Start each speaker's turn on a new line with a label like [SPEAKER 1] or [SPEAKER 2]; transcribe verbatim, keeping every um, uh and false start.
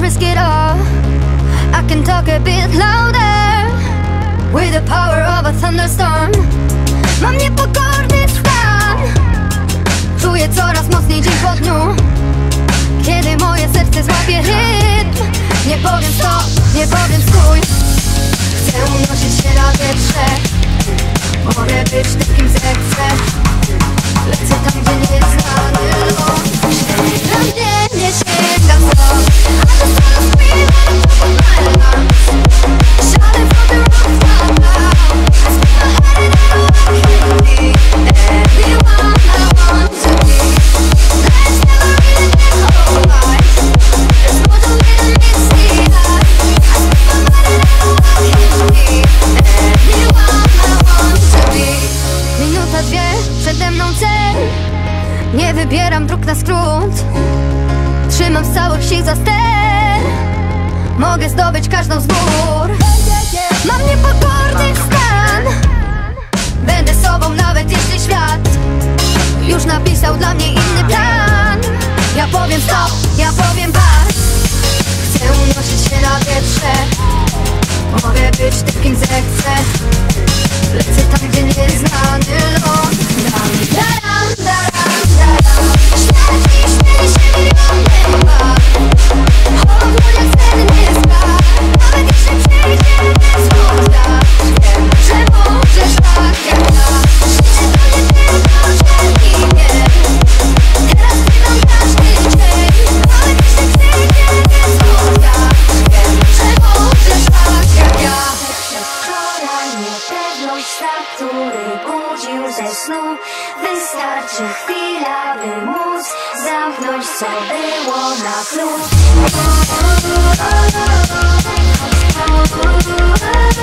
[SPEAKER 1] risk it all. I can talk a bit louder with the power of a thunderstorm. Mam niepokorny stan, czuję coraz mocniej dzień po dniu. Kiedy moje serce złapie rytm, nie powiem stop, nie powiem stój. Chcę unosić się na wietrze, mogę być tym, kim zechcę. Lecę tam, gdzie nie jest znany ląd. Średni dla mnie nie sięga wzrok. I just wanna scream on top of my lungs, shouting from the rooftop now. I stick my head in and I can be anyone I want to be. Let's never really get alright. There's more to me than meets the eye. I stick my mind in and I can be anyone I want to be. Minuta, dwie, przede mną cel. Nie wybieram dróg na skrót. Trzymam z całych sił za ster. Mogę zdobyć każdą z gór. Mam niepokorny stan. Będę sobą nawet jeśli świat już napisał dla mnie inny plan. Ja powiem stop, ja powiem pas. Chcę unosić się na wietrze, mogę być tym, kim zechcę. Lecę tam, gdzie nie jest znany ląd. Dam, daram, daram, daram. Śmieci, śmieli się miliony lat. Chłop jak senny skarb. Nawet jeśli przejdzie nie spotka, wiem, że możesz tak jak ja. Życie to nie tylko cienki mier. Teraz chwilą każdy dzień. Nawet jeśli przejdzie nie spotka, wiem, że możesz tak jak ja. Wczoraj niepewność, strach, który budził ze snu. Wystarczy chwila, by móc zamknąć, co było na klucz.